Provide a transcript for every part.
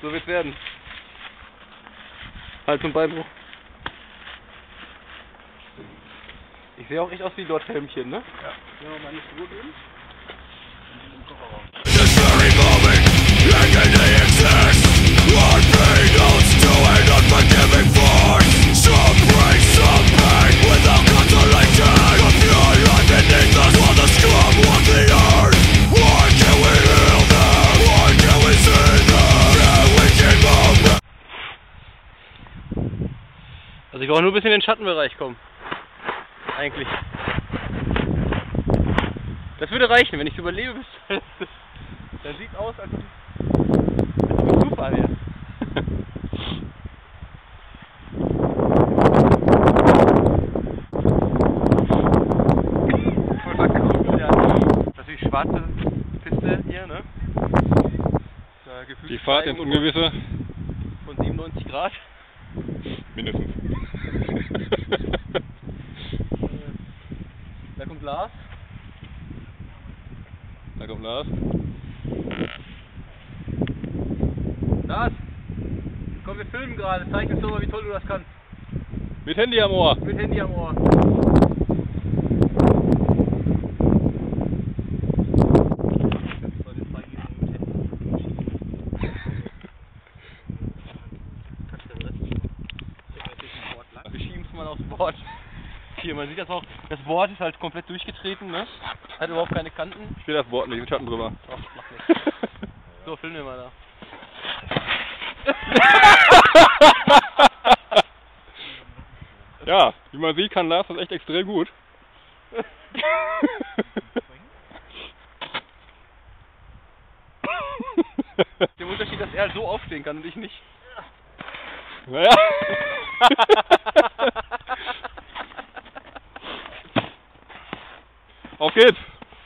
So wird's werden. Halt zum Beinbruch. Ich sehe auch echt aus wie Lord Helmchen, ne? Ja. Wenn wir mal in die Spur gehen. Im Kofferraum. This very moment, agony exists. One pain notes to an unforgiving force. Some break, some pain, without consolation. The pure life beneath us while the scum walk the earth. Why can't we heal them? Why can't we see them? Can we keep them? Also ich brauche nur ein bisschen in den Schattenbereich kommen. Eigentlich. Das würde reichen, wenn ich es überlebe bis dann sieht es aus, als ob ich super wäre. Das ist die schwarze Piste hier, ne? Die Fahrt ins Ungewisse. Von 97 Grad. Mindestens. Da kommt Lars. Da kommt Lars. Lars! Komm, wir filmen gerade. Zeig uns doch mal, wie toll du das kannst. Mit Handy am Ohr. Mit Handy am Ohr. Wir schieben es mal aufs Board. Hier, man sieht das auch. Das Board ist halt komplett durchgetreten, ne? Hat überhaupt keine Kanten. Ich will das Board nicht, mit Schatten drüber. Ach, mach nichts. So, filmen wir mal da. Ja, wie man sieht, kann Lars das echt extrem gut. Der Unterschied, dass er halt so aufstehen kann und ich nicht. Naja. Auf geht's!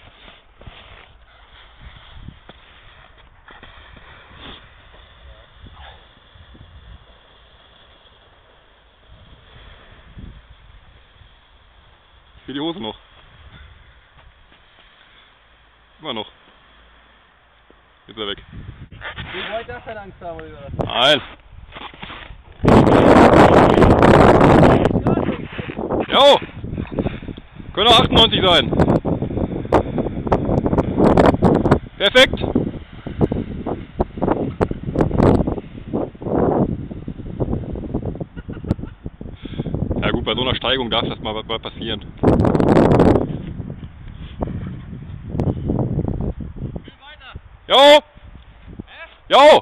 Für die Hose noch. Immer noch. Jetzt ist er weg. Du wolltest auch keine Angst haben, oder? Nein! Jo! Können auch 98 sein. Perfekt! Ja gut, bei so einer Steigung darf das mal passieren. Jo! Jo!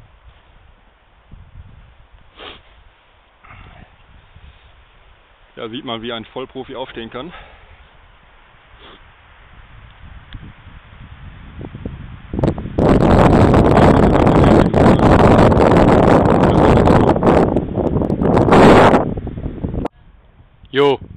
Da sieht man, wie ein Vollprofi aufstehen kann. Jo.